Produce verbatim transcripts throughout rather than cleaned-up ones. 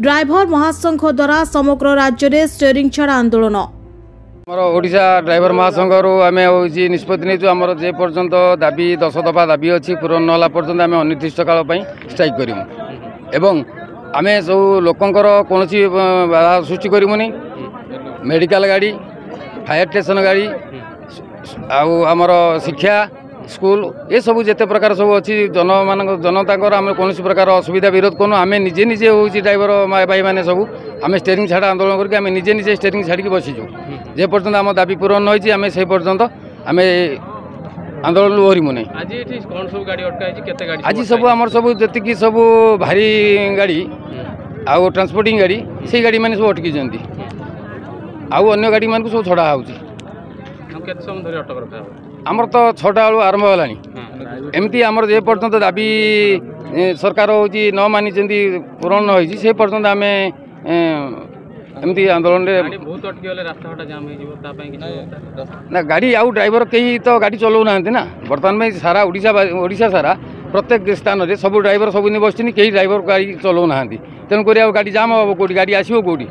Driver महासंघ द्वारा समग्र राज्य में स्टीयरिंग छाड़ आंदोलन। ओडिशा ड्राइवर महासंघ आम निष्पत्ति नहीं आम जे पर्यंत दाबी दस दफा दाबी अच्छी पूरण नाला पर्यंत आम अनिर्दिष्ट काल स्ट्राइक करूँ एवं आम सब लोकंर कौन बाधा सृष्टि करूनी। मेडिकल गाड़ी, फायर स्टेशन गाड़ी, आमर शिक्षा स्कूल ये सब जिते प्रकार सब अच्छी जन मान जनता आम कौन प्रकार असुविधा विरोध करूँ। आम निजे निजे हूँ ड्राइवर भाई मैंने सब आम स्टीयरिंग छाड़ आंदोलन करके आम निजे निजे स्टीयरिंग छाड़ी बसीचु जे पर्यंत आम दाबी पूरण होती आम से पर्यंत आम आंदोलन ओहरमु नहीं। आज सब आम सब जी सब भारी गाड़ी आउ ट्रांसपोर्टिंग गाड़ी से गाड़ी मैंने सब अटकी आउ अन्य गाड़ी मान सब छड़ा हो आमर तो छटा बेलू आरंभ है एमती आमर जे पर्यंत दाबी सरकार हूँ न मानी पूरण होती से पर्यंत आम एमती आंदोलन ना गाड़ी आउ ड्राइवर कहीं तो गाड़ी चलाऊ ना ना बर्तमान में सारा ओडिशा ओडिशा सारा प्रत्येक स्थान में सब ड्राइवर सब दिन बस कहीं ड्राइवर गाड़ी चलाऊ ना तेणुक गाड़ी जाम हम कौटी गाड़ी आसो कौटी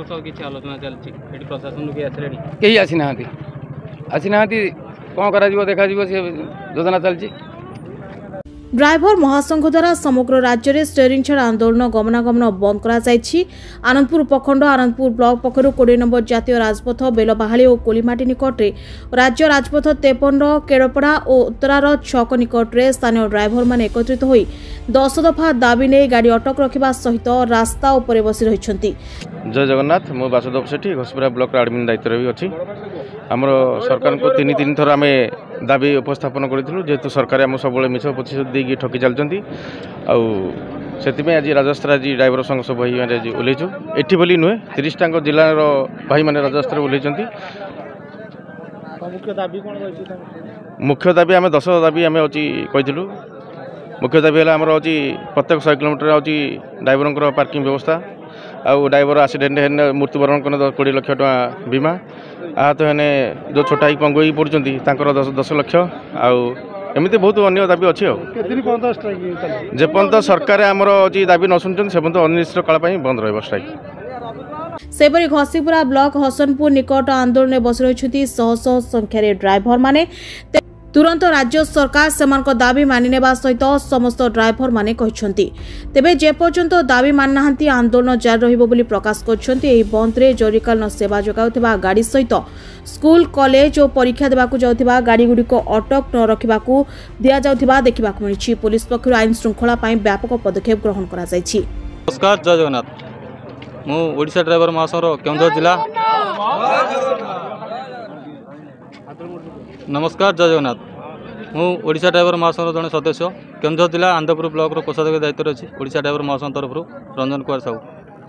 कहीं आसी ना आसी ना कौन करा देखा योजना चलती। ड्राइवर महासंघ द्वारा समग्र राज्य में स्टीयरिंग छाड़ आंदोलन गमनागमन बंद कर आनंदपुर प्रखंड आनंदपुर ब्लॉक पक्षर कोड़े नंबर जातीय राजपथ बेलबाहाली और कोलीमाटी निकट में राज्य राजपथ तेपन केड़पड़ा और उत्तरार छक निकट में स्थानीय ड्राइवर मान एकत्रित होई दस दफा दाबी नहीं गाड़ी अटक रखा सहित रास्ता उपर बसी रही। जय जगन्नाथ मो वासुदेव सेठी घोषपुरा ब्लॉक आडमिन दायित्व भी अच्छी आमर सरकार को तीन तीन थर आम दाबी उपस्थापन करूँ जेहेतु सरकार आम सब मिछ प्रतिशत देकी ठकी चलती आज राजस्त्र आज ड्राइवर संघ सब भाई मैंने ओल्लैचु एटी बोली नुहे तीस टाक जिलार भाई मैंने राजस्त्र ओल्लैचंती। मुख्य दाबी आम दस दाबी आम अच्छी कहीलु मुख्य दाबी है आमर अच्छी प्रत्येक शहे किलोमीटर अच्छी ड्राइवर पार्किंग व्यवस्था आउ ड्राइवर एक्सीडेंट है मृत्युवरण कर कोड़े लक्ष टका बीमा आहत है जो छोटा ही पंगु ही पड़ुंट दस दस लक्ष आमती बहुत अन्य दाबी अच्छी जेपर्यंत सरकार आमर अच्छी दाबी न शुणुं से पर्यंत अनिर्दिष्ट काल बंद रहा स्ट्राइक। सेपरी घसीपुरा ब्लॉक हसनपुर निकट आंदोलन में बस रही शह शह संख्यार ड्राइवर माने तुरंत राज्य सरकार सेमान दाबी मानिनेबा सहित समस्त ड्राइवर माने कहते तेबे जेपर्यंत दाबी मानना आंदोलन जारी रहिबो बोली प्रकाश करछन्ती। बंद रे जरुरीकालीन सेवा जोगाउथिबा गाड़ी सहित स्कूल कॉलेज और परीक्षा देबाकू जाउथिबा गाड़ी गुडी को अटक न रखिबाकू दिया जाउथिबा देखिबाकू मिलिछि। पुलिस पक्षरु आईन श्रृंखला पई व्यापक पदक्षेप ग्रहण करा जायछि। नमस्कार जय जगन्नाथ मु ओडिशा ड्राइवर महासंघ केउंझर जिला नमस्कार जय जगन्नाथ मु ओडिशा ड्राइवर महासंघ जड़े सदस्य केउंझर जिला आनंदपुर ब्लॉक कोषाध्यक्ष दायित्व अच्छी ओडिशा ड्राइवर महासंघ तरफ रंजन कुमार साहू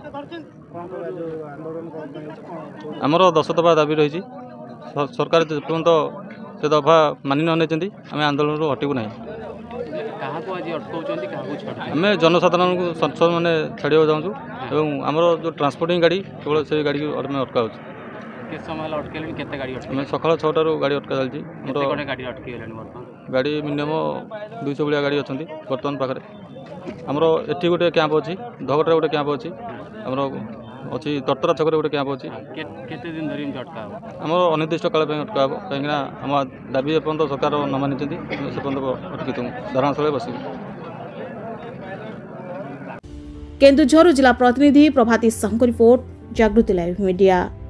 आमर दस दफा दाबी रही सरकार पर्यंत से दफा मानि नहीं आम आंदोलन हटू ना आम जनसाधारण को संसद मैंने छाड़ा चाहूँ और आमर जो ट्रांसपोर्टिंग गाड़ी केवल से गाड़ी आम अटका सकाल छटार गाड़ी अटका चलती गाड़ी मिनिमम दुईश भाया गाड़ी अच्छा बर्तमान पाखे आमर एटी गोटे कैंप अच्छी धगटा गोटे कैंप अच्छी आमर अच्छी तटरा छक गोटे कैंप अच्छी आमर अनिर्दिष्ट काल अटका कहीं आम दाबी एपर्यंत सरकार न मानी से पर्यटन अटकी धारणाशाला बस। केन्दुझर जिला प्रतिनिधि Prabhati Sahu report Jagruti live media.